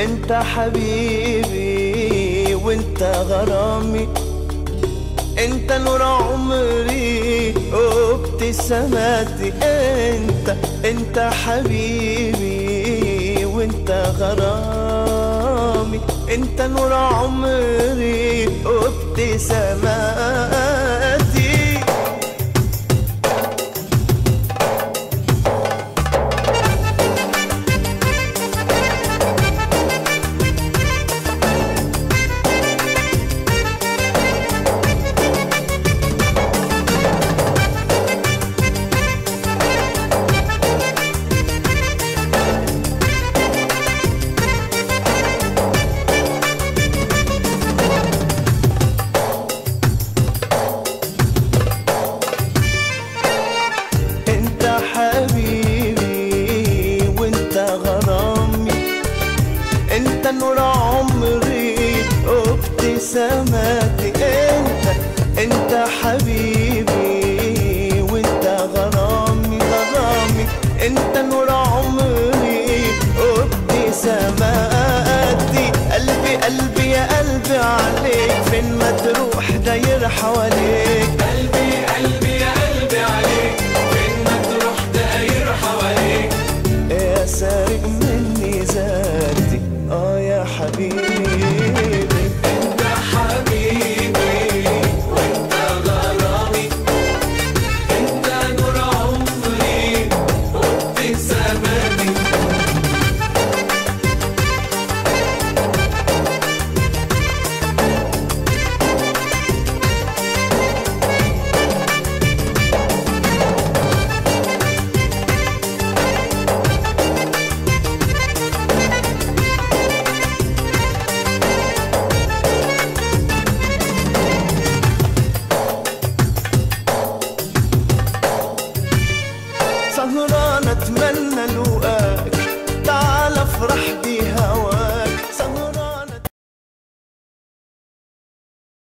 انت حبيبي وانت غرامي، انت نور عمري وابتساماتي. انت حبيبي وانت غرامي، انت نور عمري وابتساماتي. انت نور عمري وابتساماتي. انت حبيبي وانت غرامي غرامي، انت نور عمري وابتساماتي. قلبي قلبي يا قلبي عليك، فين ما تروح داير حواليك.